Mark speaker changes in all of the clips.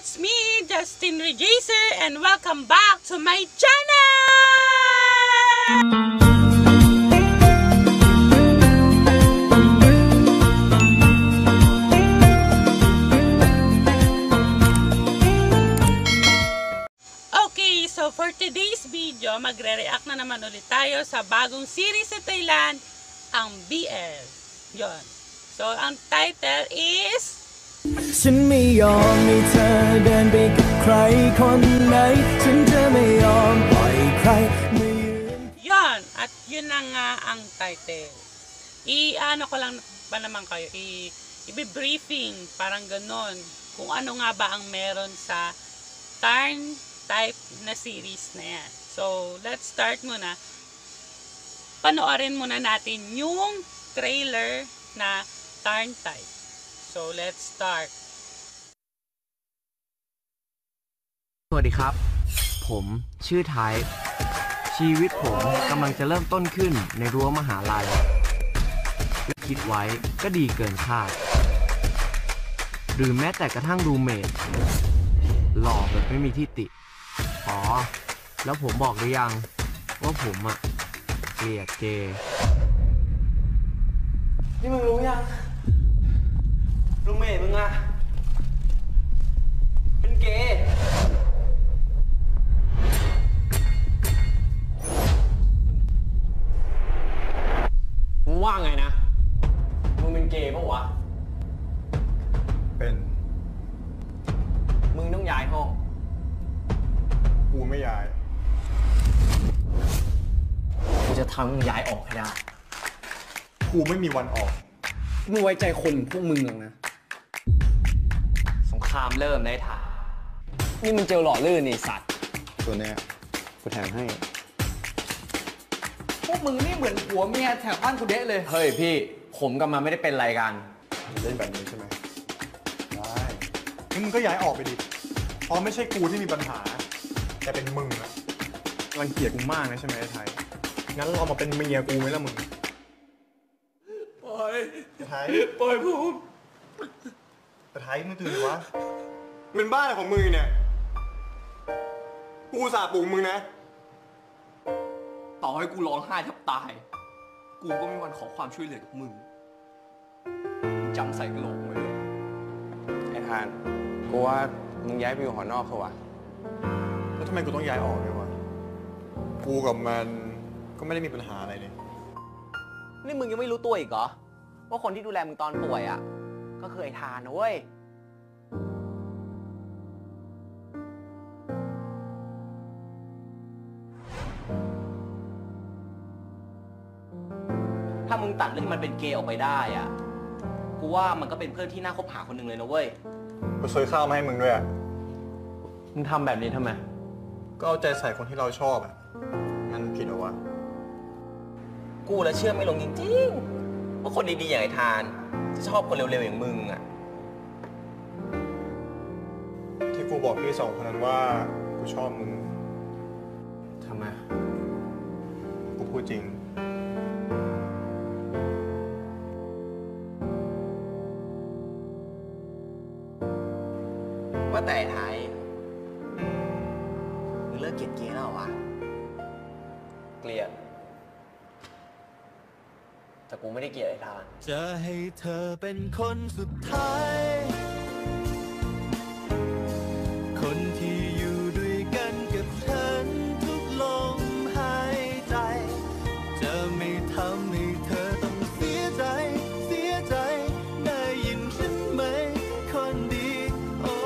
Speaker 1: It's me, Justin Rejaser, and welcome back to my channel! Okay, so for today's video, magre-react na naman ulit tayo sa bagong series sa Thailand, ang BL. Yon. So, ang title is...
Speaker 2: ฉันไม่ยอมให้เธอเดินไปกับใครคนไหนฉันจะไม่ยอมปล่อยใครมายืน
Speaker 1: Yon, at yun na nga ang title. I-ano ko lang ba naman kayo, i-briefing, parang ganon, kung ano nga ba ang meron sa Tarn type na series na yan. So, let's start muna. Panoorin muna natin yung trailer na Tarn type. So, let's start.
Speaker 3: สวัสดีครับ ผมชื่อไทยชีวิตผมกำลังจะเริ่มต้นขึ้นในรั้วมหาลัยและคิดไว้ก็ดีเกินคาดหรือแม้แต่กระทั่งรูเมทหล่อแบบไม่มีที่ติอ๋อแล้วผมบอกหรือยังว่าผมเกลียดเกย์นี่มึงรู้ยังรูเมทมึงเป็นเกย์มึงว่าไงนะมึงเป็นเกย์ปะวะ
Speaker 4: เป็น
Speaker 3: มึงต้องย้ายห้อง
Speaker 4: กูไม่ย้าย
Speaker 3: กูจะทำมึงย้ายออกให้ได้
Speaker 4: กูไม่มีวันออก
Speaker 3: มึงไว้ใจคนพวกมึงหรอกนะสงครามเริ่มในฐานนี่มึงเจอหล่อลื่นนี่สัตว์
Speaker 4: ตัวเนี้ยกูแถมให้
Speaker 3: พวกมึงนี่เหมือนผัวเมียแถวบ้านกูเดะเลยเฮ้ยพี่ผมกับมันไม่ได้เป็นไรกัน
Speaker 4: เล่นแบบนี้ใช่ไหมได้งั้นมึงก็ย้ายออกไปดิเพราะไม่ใช่กูที่มีปัญหาแต่เป็นมึงอะรังเกียจกูมากนะใช่ไหมไอ้ไทยงั้นลองมาเป็นเมียกูไหมล่ะมึงปล่อยไทยปล่อยผมไทยมึงตื่นวะเป็นบ้าอะไรของมึงเนี่ยกูอุตส่าห์ปลุกมึงนะ
Speaker 5: ต่อให้กูร้องไห้แทบตาย กูก็ไม่มีวันขอความช่วยเหลือจากมึงจำใส่กระโหลกไว้เลย
Speaker 6: ไอ้ทาน กูว่ามึงย้ายไปอยู่หอนอกเถอะวะ
Speaker 4: แล้วทำไมกูต้องย้ายออกด้วยวะกูกับมันก็ไม่ได้มีปัญหาอะไรนี่
Speaker 3: นี่มึงยังไม่รู้ตัวอีกเหรอว่าคนที่ดูแลมึงตอนป่วยก็คือไอ้ทานนะเว้ยถ้ามึงตัดเรื่องมันเป็นเกย์ออกไปได้กูว่ามันก็เป็นเพื่อนที่น่าคบหาคนหนึ่งเลยนะเว้ย
Speaker 4: กูซื้อข้าวมาให้มึงด้วยอะ
Speaker 3: มึงทำแบบนี้ทำไม
Speaker 4: ก็เอาใจใส่คนที่เราชอบอะมันผิดเหรอวะ
Speaker 7: กูแล้วเชื่อไม่ลงจริงๆว่าคนดีๆอย่างไอ้ทานจะชอบคนเร็วๆอย่างมึงอ่ะ
Speaker 4: ที่กูบอกพี่สองคนนั้นว่ากูชอบมึง
Speaker 3: ทำไม
Speaker 4: กูพูดจริง
Speaker 7: ว่าแต่ไอ้ไทยมึงเลิกเกลียดเกย์แล้วเหรอวะ
Speaker 3: เกลียดแต่กูไม่ได้เกลียดไอ้ทาน
Speaker 2: จะให้เธอเป็นคนสุดท้ายคนที่อยู่ด้วยกันกับฉันทุกลมหายใจจะไม่ทำให้เธอต้องเสียใจได้ยินฉันไหมคนดีโอ้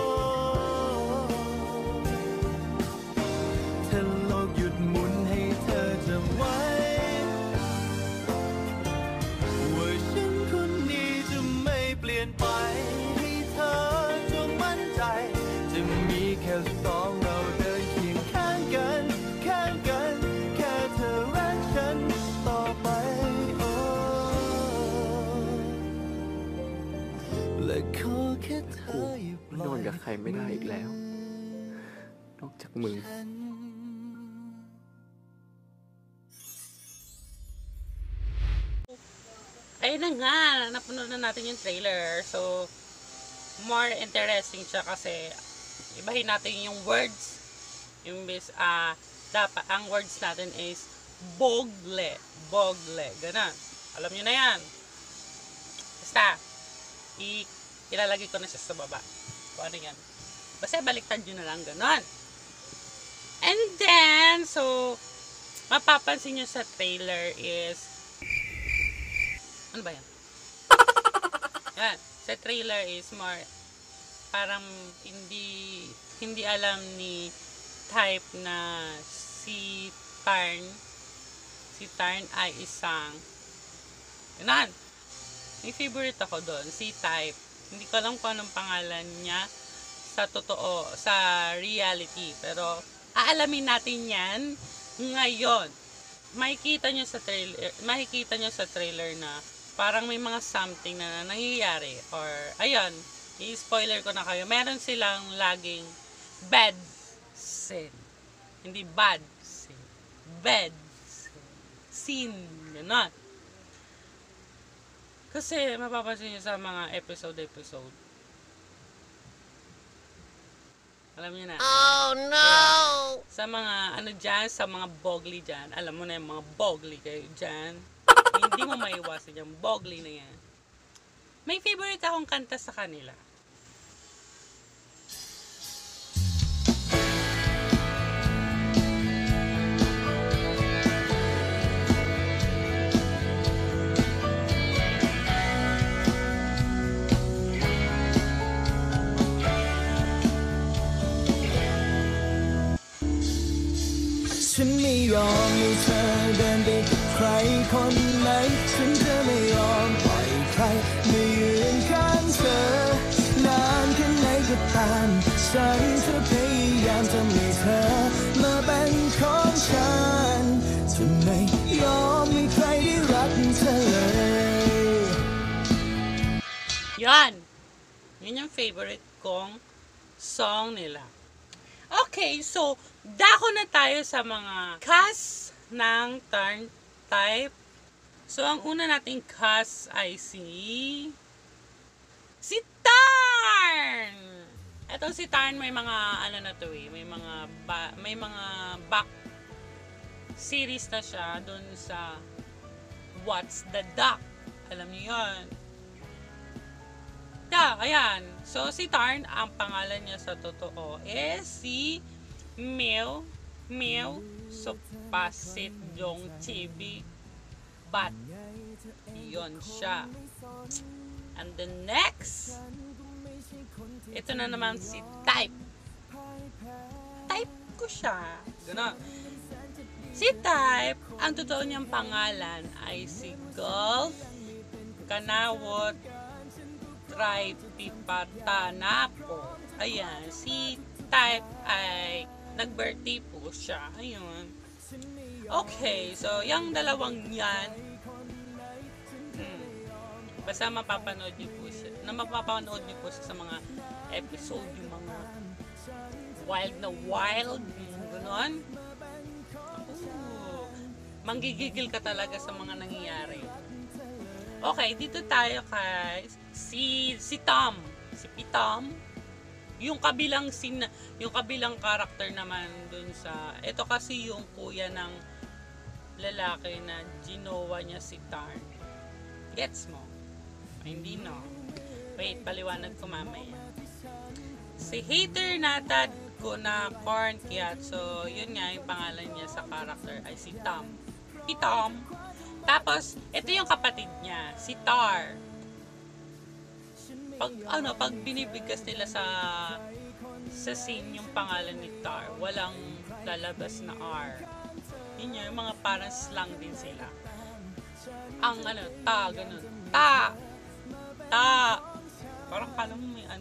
Speaker 2: ถ้าโลกหยุดหมุนให้เธอจำไว้ว่าฉันคนนี้จะไม่เปลี่ยนไปให้เธอจงมั่นใจจะมีแค่สองเราเดินเคียงข้างกันแค่เธอรักฉันต่อไปโอ้และขอแค่เธออย่าปล่อย
Speaker 3: นอนกับใครไม่ได้อีกแล้วนอกจากมึง
Speaker 1: Ayun na nga, napanood na natin yung trailer. So, more interesting siya kasi ibahin natin yung words. Imbes, dapat, ang words natin is bogle. Bogle. Ganun. Alam nyo na yan. Basta, ilalagay ko na siya sa baba. Kung ano yan. Basta baliktad nyo na lang. Ganun. And then, so, mapapansin nyo sa trailer is, ano ba yan? Yan. Sa trailer is more, parang hindi alam ni Type na si Tarn ay isang, ganun. May favorite ako doon, si Type. Hindi ko alam kung anong pangalan niya sa totoo, sa reality. Pero, aalamin natin yan ngayon. Makikita nyo sa trailer na parang may mga something na nangyayari. Or, ayun, i-spoiler ko na kayo. Meron silang laging bad scene. Hindi bad scene. Bad scene. Ganon. Kasi, mapapansin nyo sa mga episode. Alam niyo na. Oh, no! Sa mga, sa mga bogly dyan, alam mo na yung mga bogly kayo dyan. Hindi mo maiwasan yung bogly na yan. May favorite akong kanta sa kanila.
Speaker 2: ฉันไม่ยอมให้เธอเดินไปกับใครคนไหนฉันจะไม่ยอมปล่อยใครมายืนข้างเธอนานแค่ไหนก็ตามฉันจะพยายามทำให้เธอมาเป็นของฉันจะไม่ยอมให้ใครได้รักเธอเลย
Speaker 1: Yan! Yun yung favorite kong song nila. Okay, so, dako na tayo sa mga cast ng Tarn Type. So, ang una nating cast ay si Tarn! Etong si Tarn may mga, may mga back series na siya dun sa What's the Duck? Alam niyo yun. Ayan. So, si Tarn, ang pangalan niya sa totoo is si Mew Sopasit Jong Chibi Bat. Yun siya. And the next, ito na naman si Type. Type ko siya. Gano'n. Si Type, ang totoo niyang pangalan ay si Golf Kanawot Tripipatanapo. Ayan, si Type ay nag-birthday po siya. Ayun. Okay, so yung dalawang yan, basta mapapanood niyo po siya. Sa mga episode, yung mga wild na wild, gano'n. Manggigigil ka talaga sa mga nangyayari. Okay, dito tayo kay si Tom. Si Tom. Yung kabilang karakter naman dun sa, ito kasi yung kuya ng lalaki na ginawa niya si Tarn. Gets mo? Hindi no. Wait, paliwanag ko mamaya. Si hater natad ko na corn cat. So, yun nga yung pangalan niya sa karakter ay si Tom. Si Tom. Tapos, ito yung kapatid niya, si Tar. Pag binibigkas nila sa scene yung pangalan ni Tar, walang lalabas na R. Yun yung mga parang slang din sila. Ang ganun. Ta. Parang kala mo may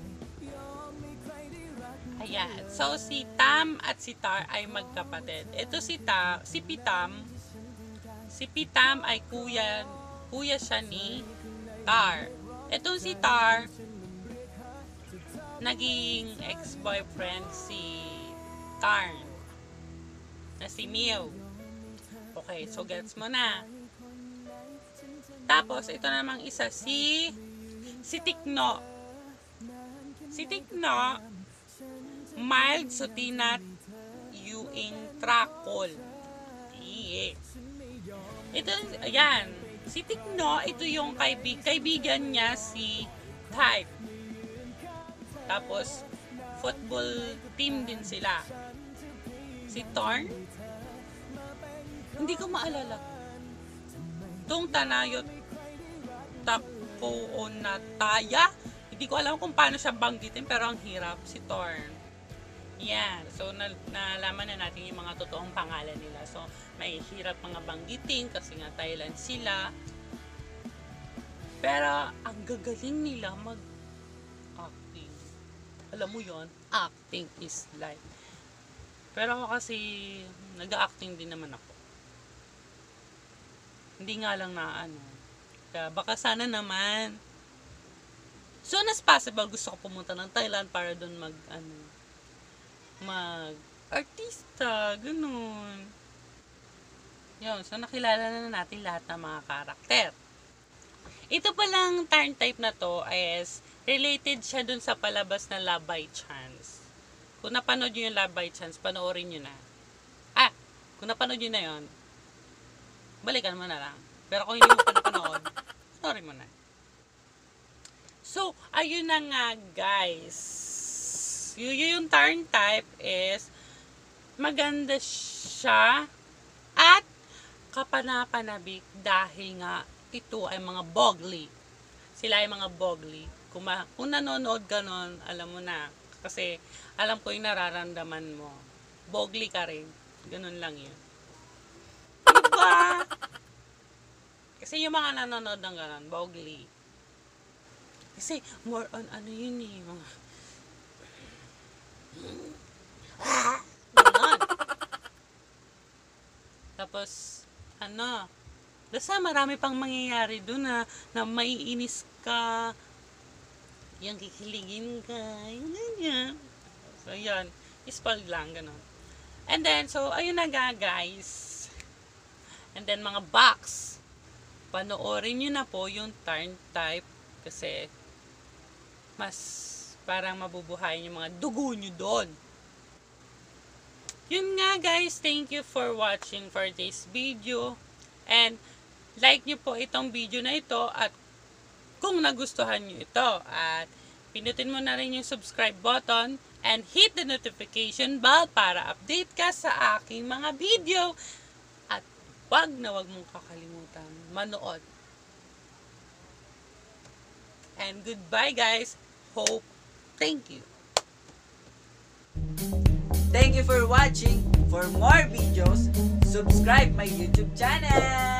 Speaker 1: Ayan. So, si Tam at si Tar ay magkapatid. Ito si Pitam. Si Pitam ay kuya siya ni Tar. Etong si Tar, naging ex-boyfriend si Tarn, na si Mew. Okay, so gets mo na. Tapos, ito namang isa, si Tikno. Si Tikno, mild sutinat yuing trakol. Yes. Ito, ayan. Si Tikno, ito yung kaibigan niya si Type. Tapos, football team din sila. Si Torn, hindi ko maalala. Tung Tanayot Tako o Nataya. Hindi ko alam kung paano siya banggitin, pero ang hirap. Si Torn. Yan. So, nalaman na natin yung mga totoong pangalan nila. So, may hirap mga banggitin kasi nga Thailand sila. Pero, ang gagaling nila mag-acting. Alam mo yon, acting is life. Pero ako kasi, nag-acting din naman ako. Hindi nga lang na ano. Kaya baka sana naman. Soon as possible, gusto ko pumunta ng Thailand para doon mag-artista, ganun. Yun, so nakilala na natin lahat ng mga karakter. Ito palang turn type na to is related siya dun sa palabas na Love by Chance. Kung napanood nyo yung Love by Chance, panoorin nyo na. Kung napanood nyo na yun, balikan mo na lang. Pero kung hindi mo pa napanood, panoorin mo na. So, ayun na nga guys. Yung turn type is maganda siya at kapanapanabik dahil nga ito ay mga bogly. Sila ay mga bogly. Kung nanonood ka nun, alam mo na. Kasi alam ko yung nararamdaman mo. Bogly ka rin. Ganun lang yun. Diba? Kasi yung mga nanonood ng ganun, bogly. Kasi more on ano yun eh, mga ganun. Tapos, basta marami pang mangyayari doon na maiinis ka, yung kikiligin ka, yung ganyan. So, yan. Spoiled lang, ganun. And then, so, ayun na nga, guys. And then, mga box. Panoorin nyo na po yung turn type kasi mas parang mabubuhayin yung mga dugo nyo doon. Yun nga guys, thank you for watching for this video. And like nyo po itong video na ito at kung nagustuhan nyo ito. At pinutin mo na rin yung subscribe button and hit the notification bell para update ka sa aking mga video. At wag mong kakalimutan manood. And goodbye guys. Hope. Thank you.
Speaker 8: Thank you for watching. For more videos, subscribe my YouTube channel.